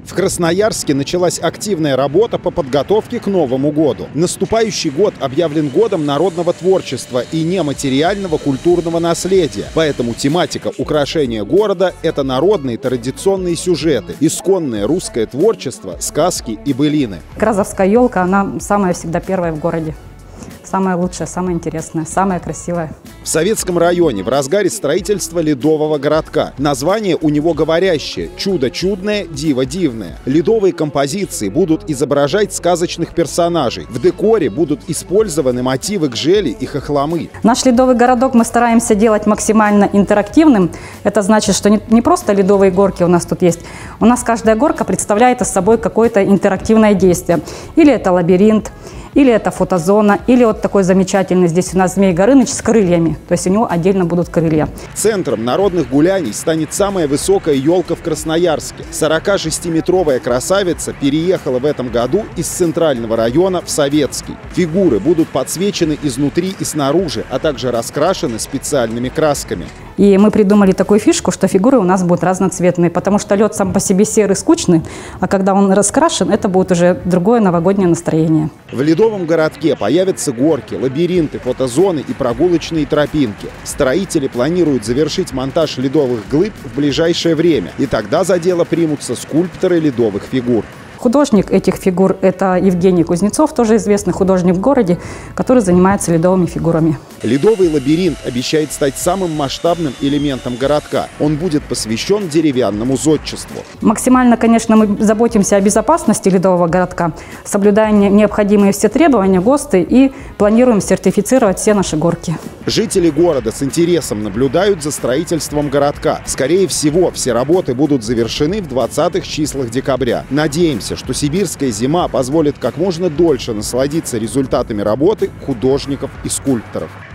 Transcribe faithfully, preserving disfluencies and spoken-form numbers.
В Красноярске началась активная работа по подготовке к Новому году. Наступающий год объявлен годом народного творчества и нематериального культурного наследия. Поэтому тематика украшения города – это народные традиционные сюжеты, исконное русское творчество, сказки и былины. Кразовская елка, она самая всегда первая в городе. Самая лучшая, самая интересная, самая красивая. В Советском районе в разгаре строительства ледового городка. Название у него говорящее – «Чудо чудное, диво дивное». Ледовые композиции будут изображать сказочных персонажей. В декоре будут использованы мотивы гжели и хохломы. Наш ледовый городок мы стараемся делать максимально интерактивным. Это значит, что не, не просто ледовые горки у нас тут есть. У нас каждая горка представляет из собой какое-то интерактивное действие. Или это лабиринт, или это фотозона, или вот такой замечательный здесь у нас Змей Горыныч с крыльями. То есть у него отдельно будут крылья. Центром народных гуляний станет самая высокая елка в Красноярске. сорокашестиметровая красавица переехала в этом году из центрального района в Советский. Фигуры будут подсвечены изнутри и снаружи, а также раскрашены специальными красками. И мы придумали такую фишку, что фигуры у нас будут разноцветные, потому что лед сам по себе серый, скучный, а когда он раскрашен, это будет уже другое новогоднее настроение. В ледовом городке появятся горки, лабиринты, фотозоны и прогулочные тропинки. Строители планируют завершить монтаж ледовых глыб в ближайшее время, и тогда за дело примутся скульпторы ледовых фигур. Художник этих фигур – это Евгений Кузнецов, тоже известный художник в городе, который занимается ледовыми фигурами. Ледовый лабиринт обещает стать самым масштабным элементом городка. Он будет посвящен деревянному зодчеству. Максимально, конечно, мы заботимся о безопасности ледового городка, соблюдая необходимые все требования ГОСТы и планируем сертифицировать все наши горки. Жители города с интересом наблюдают за строительством городка. Скорее всего, все работы будут завершены в двадцатых числах декабря. Надеемся, что сибирская зима позволит как можно дольше насладиться результатами работы художников и скульпторов.